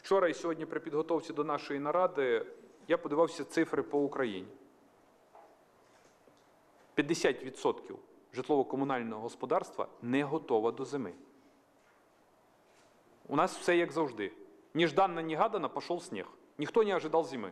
Вчора і сьогодні при підготовці до нашої наради я подивився цифри по Україні. 50% житлово-комунального господарства не готово до зими. У нас все як завжди. Нежданно-негаданно пішов сніг. Ніхто не очікував зими.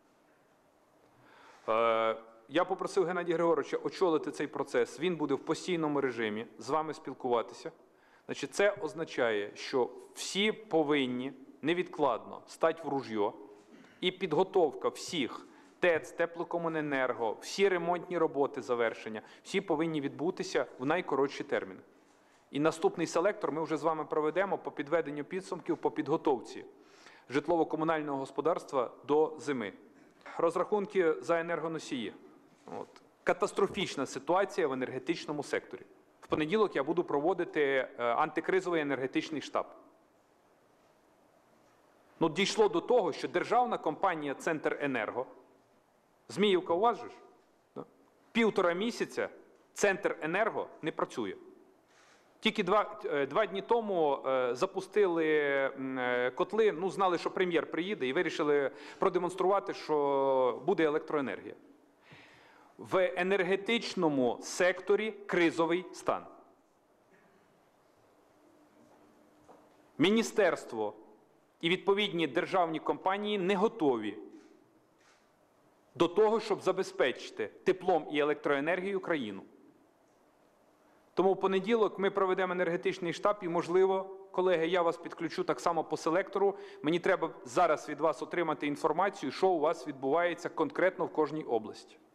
Я попросив Геннадія Григоровича очолити цей процес. Він буде в постійному режимі з вами спілкуватися. Значить, це означає, що всі повинні невідкладно стати в ружьо, і підготовка всіх ТЕЦ, Теплокомуненерго, всі ремонтні роботи завершення, всі повинні відбутися в найкоротші терміни. І наступний селектор ми вже з вами проведемо по підведенню підсумків, по підготовці житлово-комунального господарства до зими. Розрахунки за енергоносії. Катастрофічна ситуація в енергетичному секторі. В понеділок я буду проводити антикризовий енергетичний штаб. Дійшло до того, що державна компанія «Центренерго», Зміївка у вас же ж, 1,5 місяця «Центренерго» не працює. Тільки два дні тому запустили котли, знали, що прем'єр приїде, і вирішили продемонструвати, що буде електроенергія. В енергетичному секторі кризовий стан. Міністерство і відповідні державні компанії не готові до того, щоб забезпечити теплом і електроенергією країну. Тому в понеділок ми проведемо енергетичний штаб і, можливо, колеги, я вас підключу так само по селектору. Мені треба зараз від вас отримати інформацію, що у вас відбувається конкретно в кожній області.